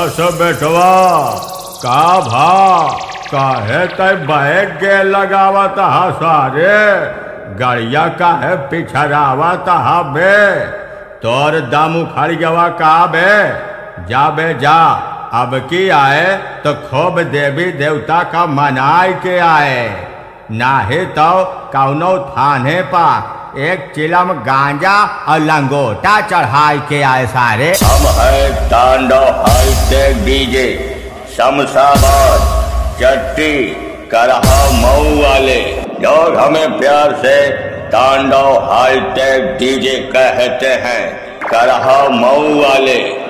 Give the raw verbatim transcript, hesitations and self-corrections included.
दस बेटवा का भा काहे तय बैग गे लगावत हा सारे गड़िया काहे पिछरावत हा बे तोर दम उखड़ गवा का बे जा बे जा अब की आए तो खूब देवी देवता का मनाए के आए नाहे तो कौनो थाने पा एक चिलम गांजा और लंगोटा चढ़ाई के आए सारे। हम है तांडव हाईटेक डीजे शमशाबाद चट्टी करहा मऊ वाले लोग हमें प्यार से तांडव हाईटेक डीजे कहते हैं। करहा मऊ वाले